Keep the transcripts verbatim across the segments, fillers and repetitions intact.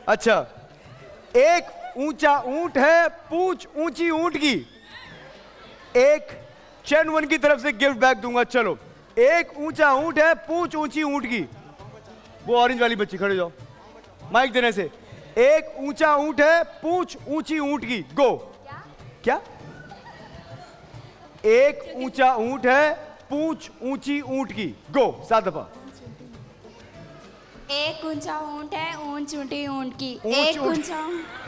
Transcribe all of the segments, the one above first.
अच्छा, एक ऊंचा ऊंट है, पूंछ ऊंची ऊंट की। एक चैन वन की तरफ से गिफ्ट बैग दूंगा। चलो, एक ऊंचा ऊंट है, पूंछ ऊंची ऊंट की। वो ऑरेंज वाली बच्ची खड़े जाओ माइक देने से। एक ऊंचा ऊंट है, पूंछ ऊंची ऊंट की। गो। क्या, क्या? एक ऊंचा ऊंट है, पूंछ ऊंची ऊंट की। गो, सात दफा। एक ऊंचा ऊंट है, ऊंच ऊंटी ऊंट की। ऊंच एक ऊंट- ऊंचा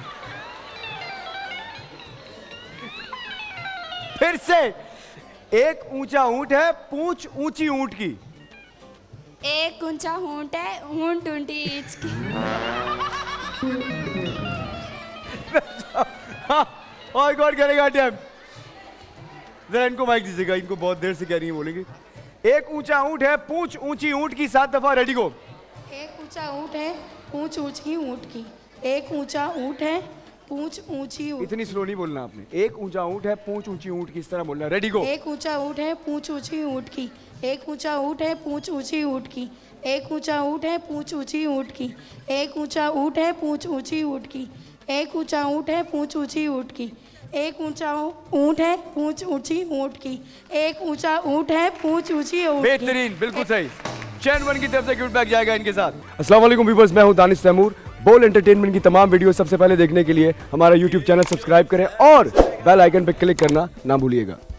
फिर से, एक ऊंचा ऊंट है, पूंछ ऊंची ऊंट की। एक ऊंचा ऊंट है, ऊंट ऊंटी ईच की। और कौन करेगा टाइम? जरा इनको माइक दीजिएगा, इनको बहुत देर से कह रही है बोलेगी। एक ऊंचा ऊंट है, पूंछ ऊंची ऊंट की। सात दफा। Ready go. एक ऊंचा ऊंट है, पूंछ ऊंची ऊंट की। एक ऊंचा ऊंट है, पूंछ ऊंची ऊंट। इतनी स्लो नहीं बोलना आपने। एक ऊंचा ऊंट है, पूंछ ऊंची ऊंट की, इस तरह बोलना। Ready go. एक ऊंचा ऊंट है, पूंछ ऊंची ऊंट की। एक ऊंचा ऊंट है, पूंछ ऊंची ऊंट की। एक ऊंचा ऊंट है, पूंछ ऊंची ऊंट की। एक ऊंचा ऊंट है, पूंछ ऊंची ऊंट की। एक ऊंचा ऊंट है, पूंछ ऊंची ऊंट की। एक ऊंचा ऊंट है, पूंछ ऊंची ऊंट की। एक ऊंचा ऊंट है, पूंछ ऊंची ऊंट की। बेहतरीन, बिल्कुल सही। चैन वन की तरफ से गिफ्ट बैग जाएगा इनके साथ। अस्सलाम वालेकुम व्यूअर्स, मैं हूं दानिश तैमूर। बोल एंटरटेनमेंट की तमाम वीडियो सबसे पहले देखने के लिए हमारा यूट्यूब चैनल सब्सक्राइब करें और बेल आइकन पर क्लिक करना ना भूलिएगा।